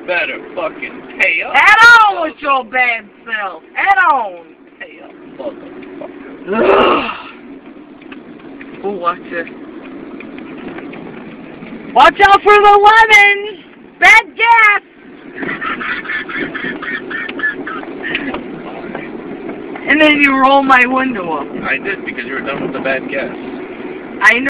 better fucking pay up. Head on with your bad self. Head on. Pay up, motherfucker. Oh, watch it. Watch out for the lemons. Bad gas. And then you roll my window up. I did because you were done with the bad guess. I know.